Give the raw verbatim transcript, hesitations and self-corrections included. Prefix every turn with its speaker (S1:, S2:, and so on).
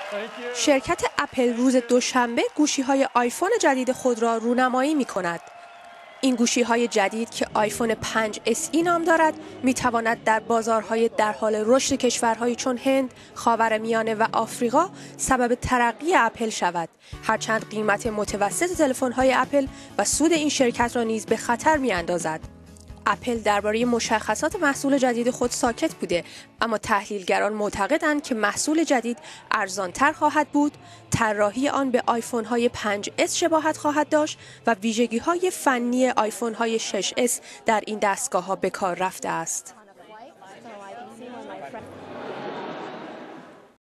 S1: شرکت اپل روز دوشنبه گوشی‌های آیفون جدید خود را رونمایی می‌کند. این گوشی‌های جدید که آیفون پنج اس ای نام دارد، می‌تواند در بازارهای در حال رشد کشورهایی چون هند، خاورمیانه و آفریقا سبب ترقی اپل شود. هرچند قیمت متوسط تلفن‌های اپل و سود این شرکت را نیز به خطر می‌اندازد. اپل درباره مشخصات محصول جدید خود ساکت بوده، اما تحلیلگران معتقدند که محصول جدید ارزان‌تر خواهد بود، طراحی آن به آیفون‌های پنج اس شباهت خواهد داشت و ویژگی‌های فنی آیفون‌های شش اس در این دستگاه‌ها به کار رفته است.